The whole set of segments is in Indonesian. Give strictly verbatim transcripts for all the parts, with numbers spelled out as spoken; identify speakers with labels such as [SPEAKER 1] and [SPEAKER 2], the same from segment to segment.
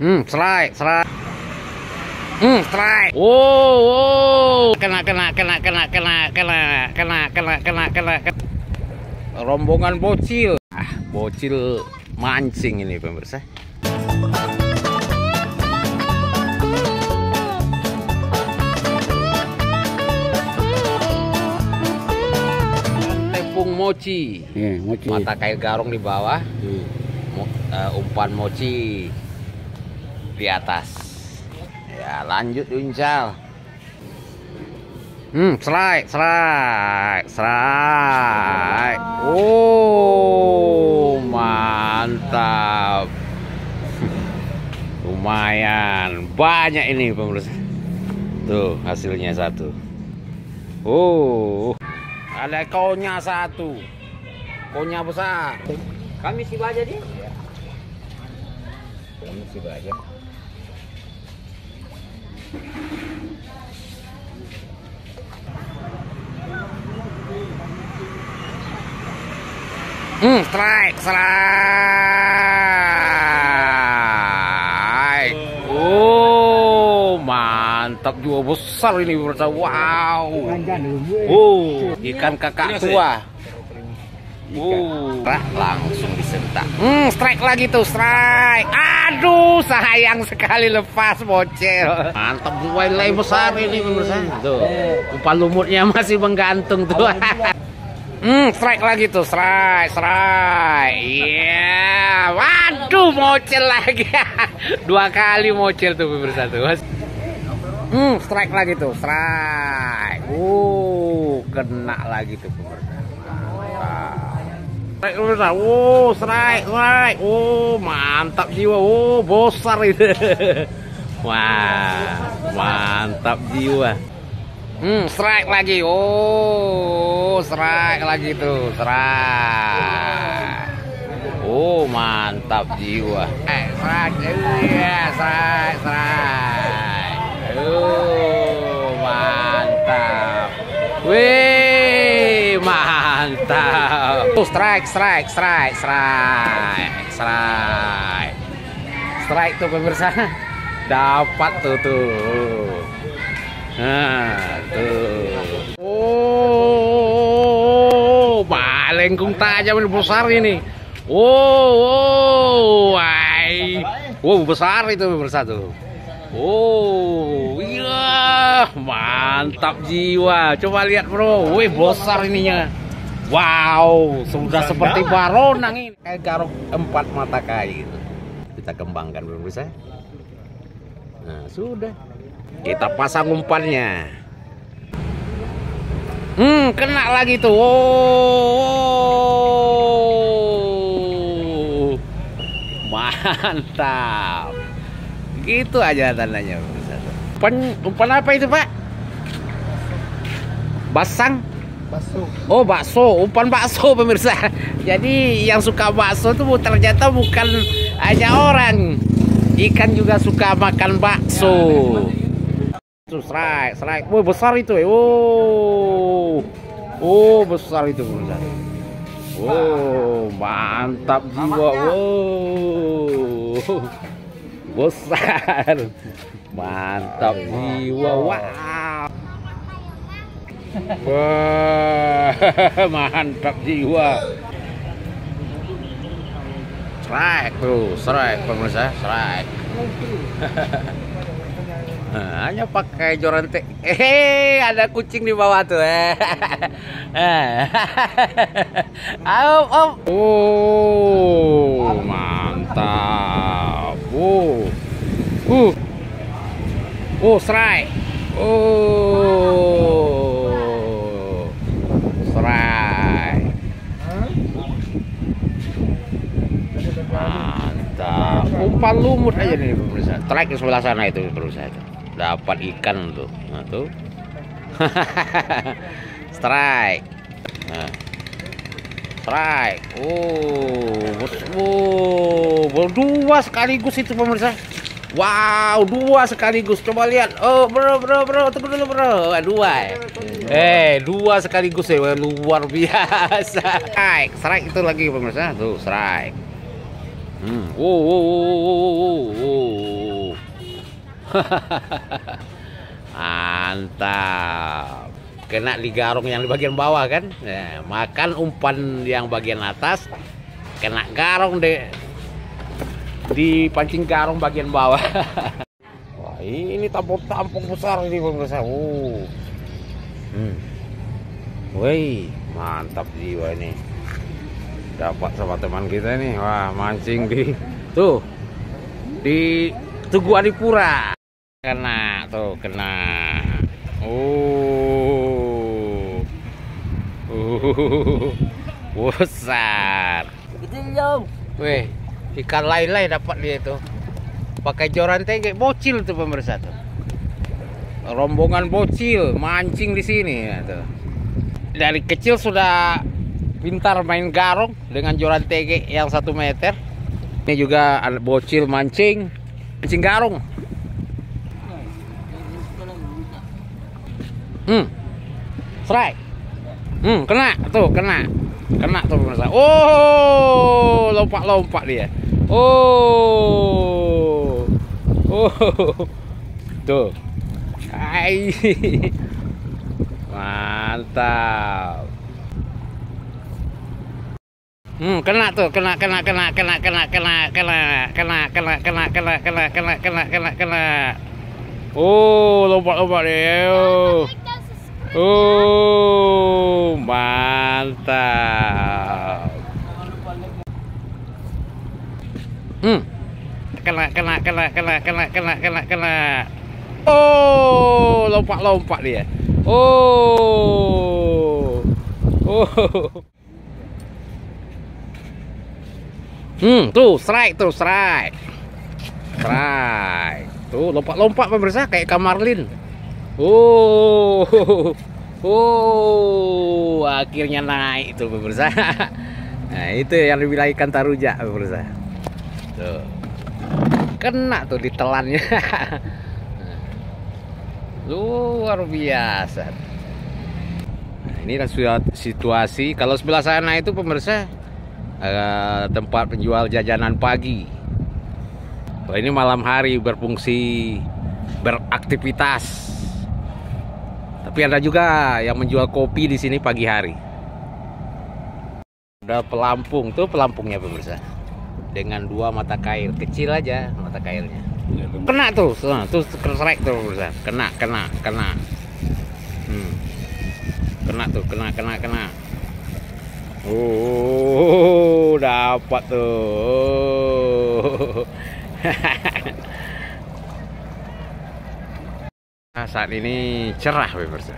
[SPEAKER 1] Hmm, strike, strike. Hmm, strike. Wow, wow. Kena, kena, kena, kena, kena, kena, kena, kena, kena, kena, kena. Rombongan bocil. Ah, bocil mancing ini pemirsa. Tepung mochi.
[SPEAKER 2] Yeah, mochi.
[SPEAKER 1] Mata kail garong di bawah.
[SPEAKER 2] Hmm.
[SPEAKER 1] Uh, umpan mochi di atas. Ya, lanjut uncal. Hmm, strike, strike, strike. Oh, mantap. Lumayan banyak ini pemirsa. Tuh hasilnya satu. Oh, ada konya satu. Konya besar.
[SPEAKER 2] Kami si baja dia. Kami si baja.
[SPEAKER 1] Hmm, strike, strike. Oh, mantap juga, besar ini pemirsa. Wow. Oh, ikan kakak tua. Oh, langsung disentak. Hmm, strike lagi tuh, strike. Aduh, sayang sekali lepas bocil. Mantap, dua nilai besar ini pemirsa. Tuh, umpan lumutnya masih menggantung tuh. Hmm, strike lagi tuh, strike, strike. Iya, yeah. Waduh, mocel lagi. Dua kali mocel tuh pemirsa tuh. Hmm, strike lagi tuh, strike. Uh, kena lagi tuh pemirsa. Strike pemirsa. Oh, strike, strike. Oh, mantap jiwa. Oh, besar itu. Wah, mantap jiwa. Hmm, strike lagi. Oh, strike lagi tuh, strike. Oh, mantap jiwa. Eh, strike. Iya, strike, strike. Oh, mantap. Wih, mantap. Oh, strike, strike, strike, strike, strike. Strike tuh pemirsa. Dapat tuh tuh. Nah, tuh. Oh, balengkung tajam ini besar ini. Oh, oh, wai. Wow, besar itu bersatu. Oh, iya, mantap jiwa. Coba lihat, bro. Wih, besar ininya. Wow, sudah seperti baronang ini. Kayak garuk empat mata kayu. Kita kembangkan pemirsa. Nah, sudah. Kita pasang umpannya. Hmm, kena lagi tuh. Oh, mantap. Gitu aja tandanya. Umpan, umpan apa itu, Pak? Basang?
[SPEAKER 2] Bakso.
[SPEAKER 1] Oh, bakso. Umpan bakso pemirsa. Jadi yang suka bakso tuh ternyata bukan hanya orang. Ikan juga suka makan bakso. Strike, strike. Wah, besar itu ya. Oh, oh, besar itu pemirsa. Oh, mantap jiwa. Wow, besar. Mantap jiwa. Wow. Wah, mantap jiwa. Strike tuh, strike pemirsa, strike. Nah, hanya pakai jorantek. Eh, ada kucing di bawah tuh. Eh. Au, au. Oh, mantap. Oh. Uh. Oh, strike. Oh. Strike. Mantap. Umpan lumut aja nih pemirsa. Strike di sebelah sana itu pemirsa itu. Dapat ikan tuh. Nah, tuh. Strike. Nah. Strike. Oh, oh, berdua sekaligus itu pemirsa. Wow, dua sekaligus. Coba lihat. Oh, bro, bro, bro, tunggu dulu, bro. Dua. Eh, dua sekaligus ya, luar biasa. Strike, strike itu lagi pemirsa. Tuh, strike. Hmm. Oh, oh, oh, oh, oh, oh. Mantap. Kena di garong yang di bagian bawah kan. Nah, makan umpan yang bagian atas, kena garong deh. Di pancing garong bagian bawah. Wah, ini tampung-tampung besar ini pemirsa. Uh. Hmm. Woi, mantap jiwa ini. Dapat sama teman kita nih. Wah, mancing di tuh di Tugu Adipura. Kena tuh, kena. Oh. Uh. Besar.
[SPEAKER 2] Kecil dong.
[SPEAKER 1] Weh, ikan lay-lay dapat dia itu. Pakai joran tenge, bocil tuh pemirsa tuh. Rombongan bocil mancing di sini ya, tuh. Dari kecil sudah pintar main garong dengan joran tege yang satu meter. Ini juga ada bocil mancing, mancing garong. Hmm, strike. Hmm, kena tuh, kena, kena tuh pemirsa. Oh, lompat-lompat dia. Oh, oh, tuh, hai, mantap. Hmm, kena tuh, kena, kena, kena, kena, kena, kena, kena, kena, kena, kena, kena, kena, kena, kena, kena, kena. Oh, lompat-lompat dia. Oh, mantap. Hmm, kena, kena, kena, kena, kena, kena, kena, kena. Oh, lompat-lompat dia. Oh, oh. Hmm, tuh strike, tuh strike, strike. Tuh lompat-lompat pemirsa kayak Kamarlin. Oh, oh, akhirnya naik tuh pemirsa. Nah, itu yang dibilang ikan taruja pemirsa. Tuh, kena tuh ditelannya. Luar biasa. Nah, ini sudah situasi. Kalau sebelah sana itu pemirsa, Uh, tempat penjual jajanan pagi. Oh, ini malam hari berfungsi beraktivitas. Tapi ada juga yang menjual kopi di sini pagi hari. Ada pelampung tuh, pelampungnya pemirsa. Dengan dua mata kail kecil aja mata kailnya. Kena tuh, tuh strike tuh pemirsa. Kena, kena, kena. Hmm. Kena tuh, kena, kena, kena. Oh, dapat tuh. Nah, saat ini cerah pemirsa.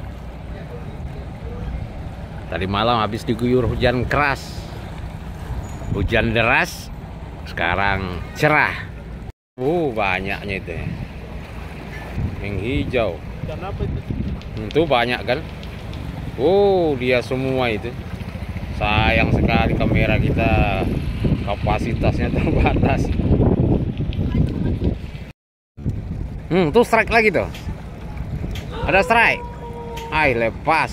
[SPEAKER 1] Tadi malam habis diguyur hujan keras, hujan deras. Sekarang cerah. Oh, banyaknya itu. Yang hijau. Itu banyak kan? Oh, dia semua itu. Sayang sekali kamera kita kapasitasnya terbatas. Hmm, tuh strike lagi tuh. Ada strike. Ay, lepas.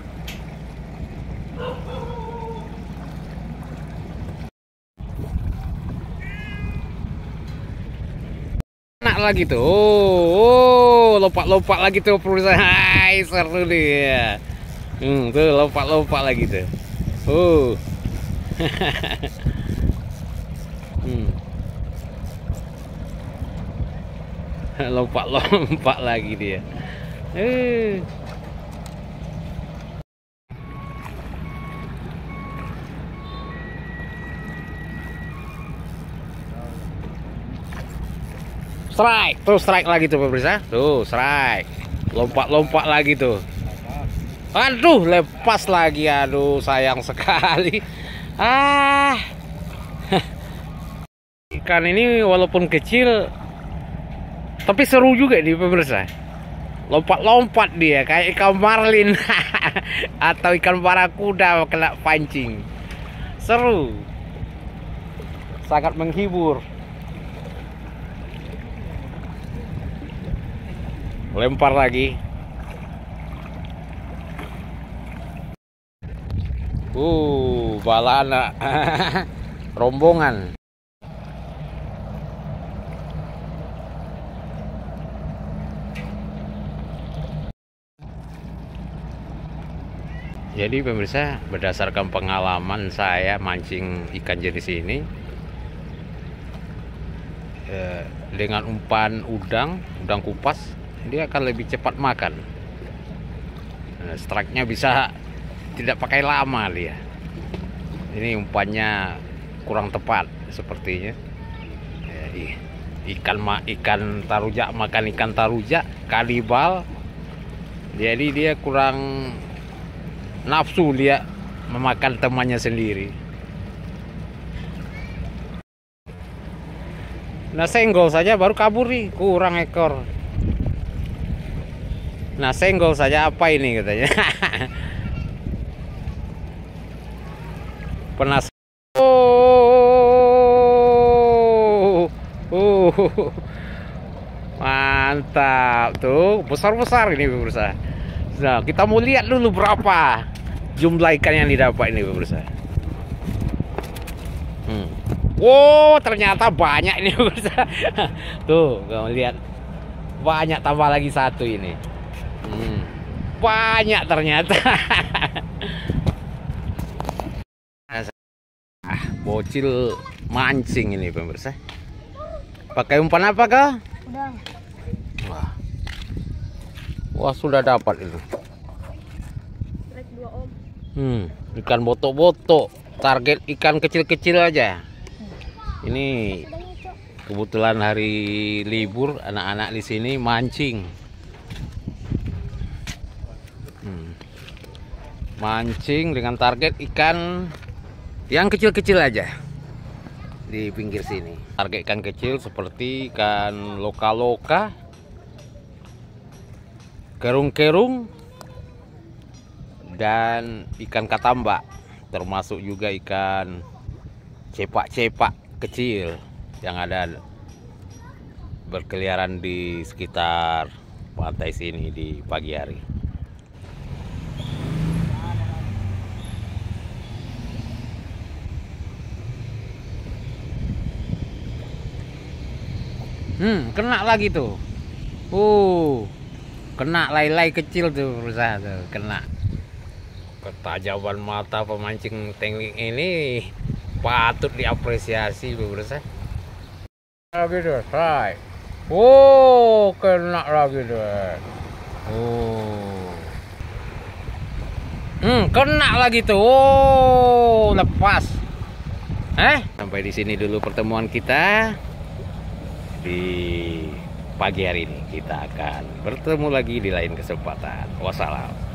[SPEAKER 1] Enak lagi tuh. Oh, lompat-lompat lagi tuh perusahaan. Hai, seru dia. Hmm, tuh lompat-lompat lagi tuh. Oh. Hmm. Lompat-lompat lagi dia. Eh. Strike, tuh strike lagi tuh pemirsa. Tuh strike. Lompat-lompat lagi tuh. Aduh, lepas lagi. Aduh, sayang sekali. Ah. Ikan ini walaupun kecil tapi seru juga nih pemirsa. Lompat-lompat dia kayak ikan marlin atau ikan barakuda kena pancing. Seru. Sangat menghibur. Lempar lagi. Uh, balana. Rombongan. Jadi pemirsa, berdasarkan pengalaman saya mancing ikan jenis ini, eh, dengan umpan udang, udang kupas, dia akan lebih cepat makan. Nah, strike-nya bisa tidak pakai lama dia. Ini umpannya kurang tepat sepertinya. Jadi, ikan ma ikan tarujak makan ikan tarujak, kanibal. Jadi dia kurang nafsu dia memakan temannya sendiri. Nah, senggol saja baru kabur nih, kurang ekor. Nah, senggol saja apa ini katanya. Penas. Oh, oh, mantap tuh, besar-besar ini pemirsa. Nah, kita mau lihat dulu berapa jumlah ikan yang didapat ini pemirsa. Hmm. Wow, ternyata banyak ini pemirsa. Tuh, kamu lihat, banyak, tambah lagi satu ini. Hmm. Banyak ternyata. Ah, bocil mancing ini pemirsa. Pakai umpan apa kah?
[SPEAKER 3] Udang.
[SPEAKER 1] Wah. Wah, sudah dapat itu.
[SPEAKER 3] Strike dua om.
[SPEAKER 1] Hmm, ikan botok-botok. Target ikan kecil-kecil aja. Ini kebetulan hari libur, anak-anak di sini mancing. Hmm. Mancing dengan target ikan yang kecil-kecil aja di pinggir sini. Target ikan kecil seperti ikan loka-loka, kerung-kerung, dan ikan katamba, termasuk juga ikan cepak-cepak kecil yang ada berkeliaran di sekitar pantai sini di pagi hari. Hmm, kena lagi tuh. Uh, kena lay-lay kecil tuh berusaha tuh, kena. Ketajaman mata pemancing teknik ini patut diapresiasi pemirsa. Lagi deh, say. Oh, kena lagi deh. Oh. Hmm, kena lagi tuh. Oh, lepas. Eh, sampai di sini dulu pertemuan kita. Di pagi hari ini kita akan bertemu lagi di lain kesempatan. Wassalam.